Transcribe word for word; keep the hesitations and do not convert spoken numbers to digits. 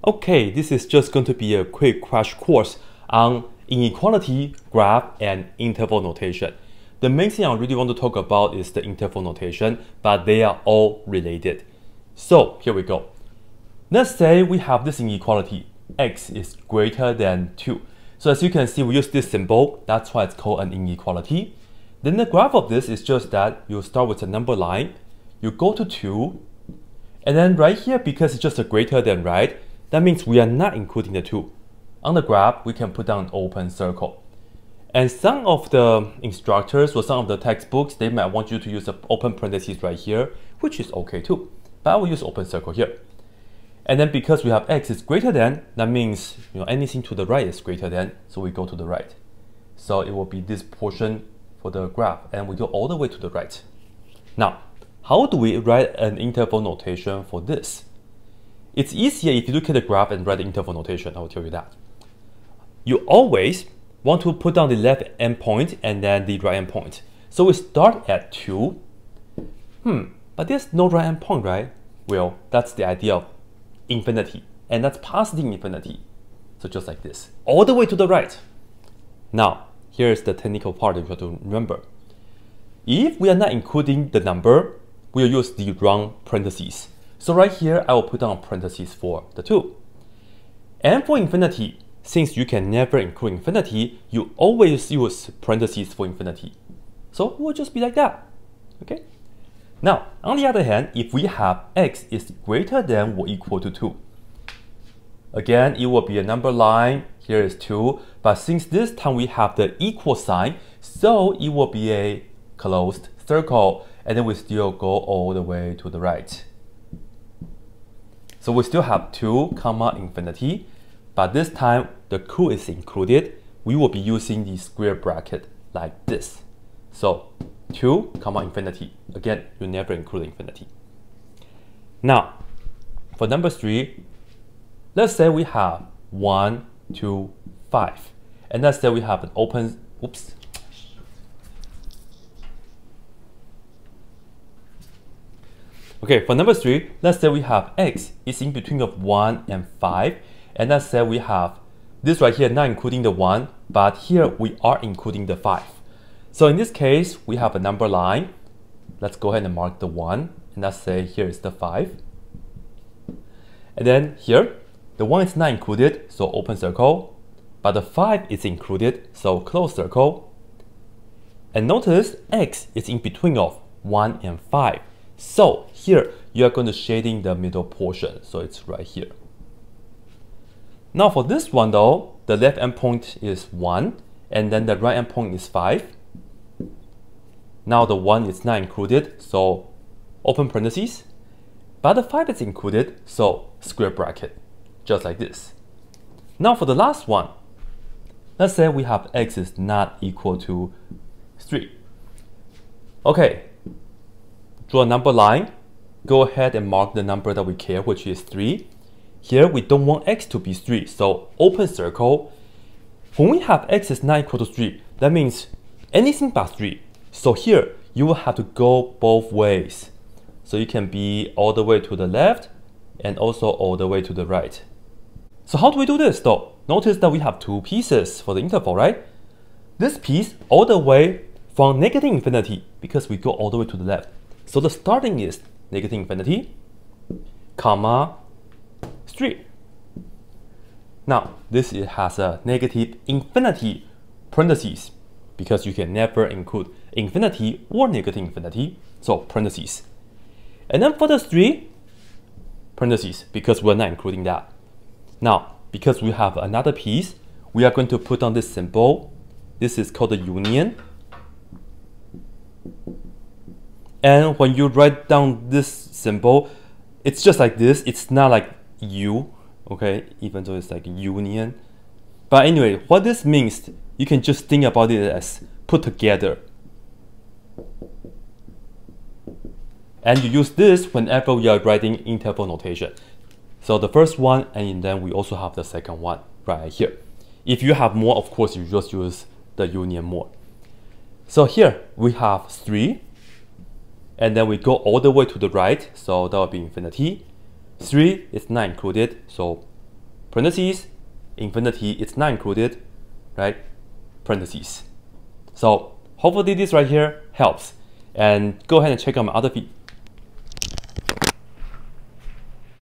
Okay, this is just going to be a quick crash course on inequality, graph, and interval notation. The main thing I really want to talk about is the interval notation, but they are all related. So here we go. Let's say we have this inequality, x is greater than two. So as you can see, we use this symbol, that's why it's called an inequality. Then the graph of this is just that you start with a number line, you go to two, and then right here, because it's just a greater than, right? That means we are not including the two. On the graph, we can put down an open circle. And some of the instructors or some of the textbooks, they might want you to use an open parentheses right here, which is okay too. But I will use open circle here. And then because we have x is greater than, that means you know anything to the right is greater than, so we go to the right. So it will be this portion for the graph, and we go all the way to the right. Now, how do we write an interval notation for this? It's easier if you look at the graph and write the interval notation, I will tell you that. You always want to put down the left endpoint and then the right endpoint. So we start at two. Hmm, but there's no right endpoint, right? Well, that's the idea of infinity, and that's positive infinity. So just like this, all the way to the right. Now, here's the technical part that you have to remember. If we are not including the number, we'll use the wrong parentheses. So right here, I will put down parentheses for the two. And for infinity, since you can never include infinity, you always use parentheses for infinity. So it will just be like that, okay? Now, on the other hand, if we have x is greater than or equal to two, again, it will be a number line, here is two, but since this time we have the equal sign, so it will be a closed circle, and then we still go all the way to the right. So we still have two comma infinity, but this time the two is included. We will be using the square bracket like this. So two comma infinity. Again, you never include infinity. Now, for number three, let's say we have one, two, five, and let's say we have an open. Oops. Okay, for number three, let's say we have x is in between of one and five, and let's say we have this right here, not including the one, but here we are including the five. So in this case, we have a number line. Let's go ahead and mark the one, and let's say here is the five. And then here, the one is not included, so open circle, but the five is included, so close circle. And notice x is in between of one and five. So here, you are going to shading the middle portion, so it's right here. Now for this one though, the left endpoint is one, and then the right endpoint is five. Now the one is not included, so open parentheses, but the five is included, so square bracket, just like this. Now for the last one, let's say we have x is not equal to three. Okay. Draw a number line, go ahead and mark the number that we care, which is three. Here we don't want x to be three, so open circle. When we have x is not equal to three, that means anything but three. So here you will have to go both ways. So you can be all the way to the left and also all the way to the right. So how do we do this though? Notice that we have two pieces for the interval, right? This piece all the way from negative infinity, because we go all the way to the left. So the starting is negative infinity, comma, three. Now, this has a negative infinity parentheses, because you can never include infinity or negative infinity, so parentheses. And then for the three, parentheses, because we're not including that. Now, because we have another piece, we are going to put on this symbol. This is called the union. And when you write down this symbol, it's just like this. It's not like U, okay, even though it's like union. But anyway, what this means, you can just think about it as put together. And you use this whenever we are writing interval notation. So the first one, and then we also have the second one right here. If you have more, of course, you just use the union more. So here we have three. And then we go all the way to the right, so that will be infinity. three is not included, so parentheses, infinity, it's not included, right? Parentheses. So hopefully this right here helps. And go ahead and check out my other